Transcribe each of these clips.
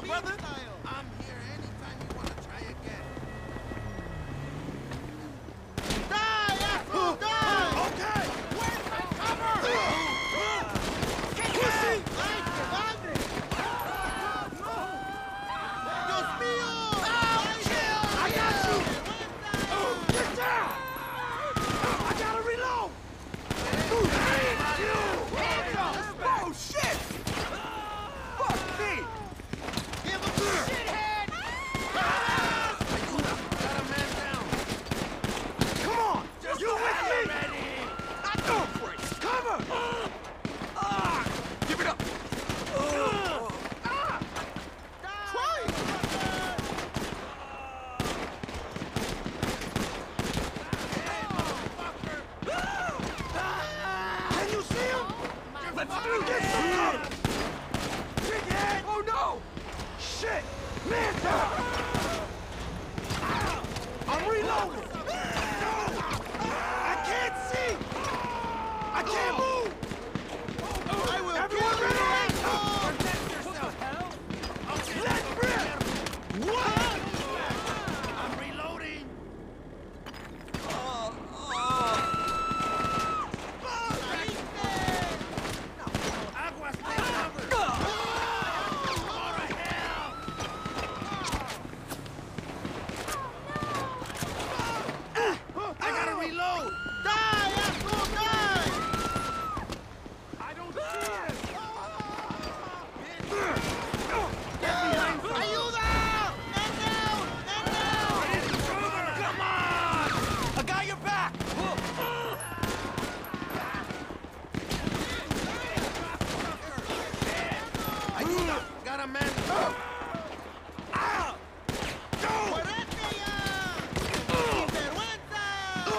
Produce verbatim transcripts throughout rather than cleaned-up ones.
brother? I'm here anytime you want to try again. Die, asshole, die! Okay! Where's my cover? Pussy! ¡Ay, que madre! ¡Dios mío! Oh, chill! I got you! Oh, get down! I gotta reload! Thank you! Hands up! Oh, shit! Fuck me! Give him the shithead! Got a man down. Come on! Just you with me? Ready. Not go for it! Cover! Ah! Give it up! Ah! Try it! Can you see him? Let's do this! Big head! Oh no! Shit! Man down! I'm reloading! No! I can't see! I can't move! I will Everyone kill you, ready? asshole! Protect yourself! Let's rip! What? I'm reloading! Agua, stay covered! Go to hell! I gotta reload! Die, asshole, die! I don't see it! ¡Ayuda! ¡Man down! Man down! Come on! I got your back! Ayuda! Got a man! Ah! Go! ¡Muérete ya! ¡Sinvergüenza!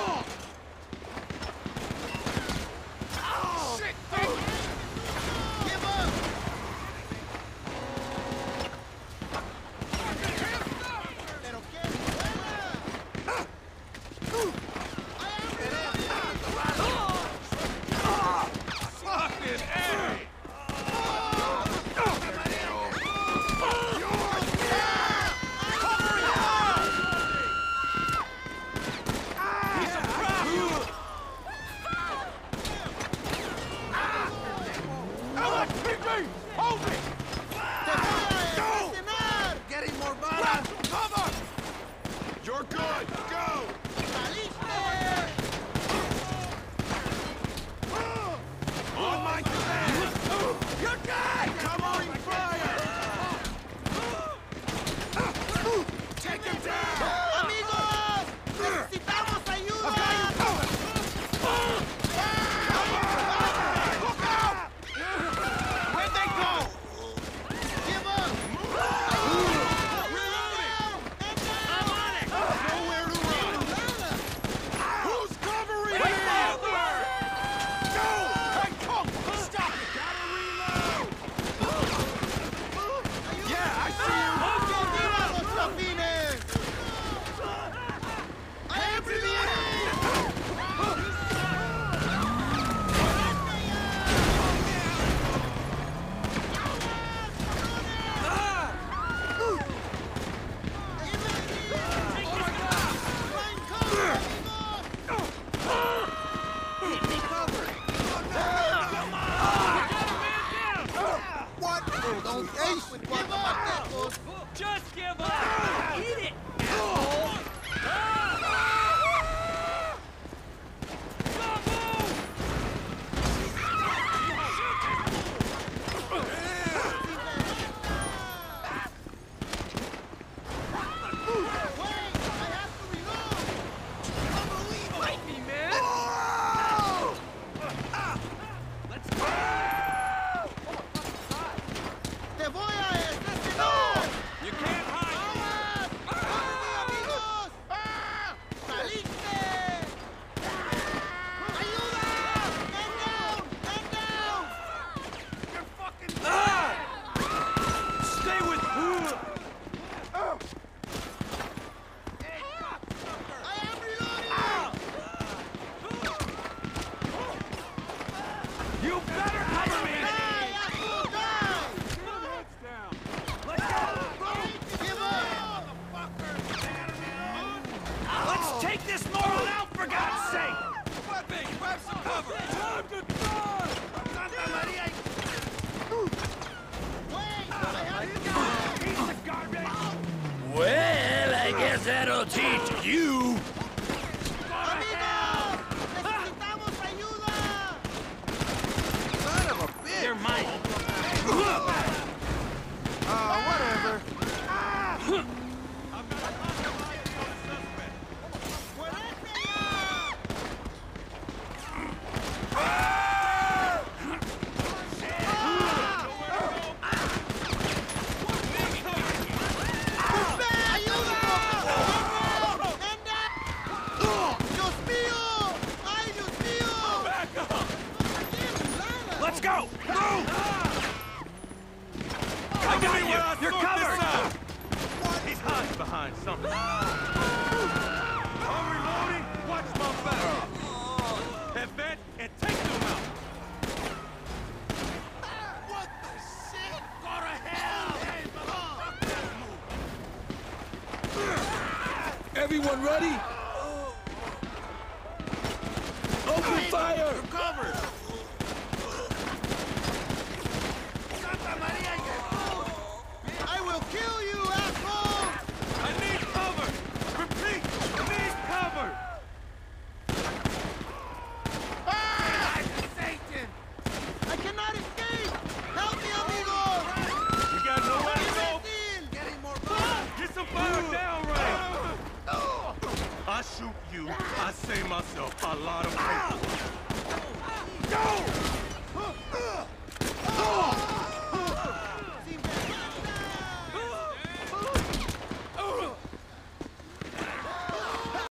Shit! Give up! ¡Pero qué buena! Fucking hey! Hold me! ¡Te voy a asesinar! Getting more balas! Cover! You're good! Go! ¡Saliste! On my command! You're dead! Covering fire! Take him down! ¡Amigos! ¡Necesitamos ayuda! Look out! Where'd they go? Give up! Reloading! I'm on it! Nowhere to run! Who's covering me? Go! Hey, come! Stop it! Gotta reload! Yeah, I see you! ¡Mira los chapines! ¡I am reloading! What? Don't ace with what? Just give up! Eat it! ¡Te voy a asesinar! You can't hide! ¡Amigos! ¡Saliste! ¡Ayuda! ¡Man down! ¡Man down! You're fucking dead! Stay with I am reloading! You better cover me! Die, asshole, die! Let's go! That'll teach you! ¡Amigos! ¡Necesitamos ayuda! Son of a bitch! They're mine! Uh, whatever. Let's go! Move! I got you! You're covered! He's hiding behind something. I'm reloading. Watch my back. Head vent and take them out. What the shit? Go to hell! Everyone ready? Open fire! You're covered! I will kill you, asshole! I need cover. Repeat. Need cover. Ah! Satan! I cannot escape! Help me, amigos! You got nowhere to go. Getting more blood! Get some fire down range. I shoot you. I save myself a lot of paper. Go!